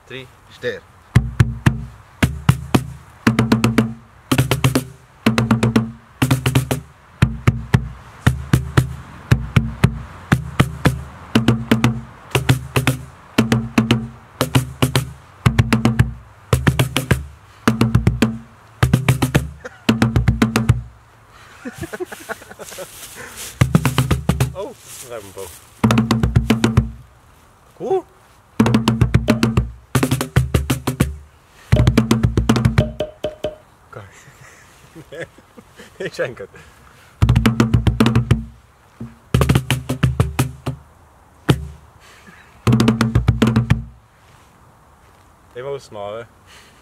3, ster. Oh, ruim een boog. Cool. Kijk. Nee, ik schenk het. Helemaal snaren.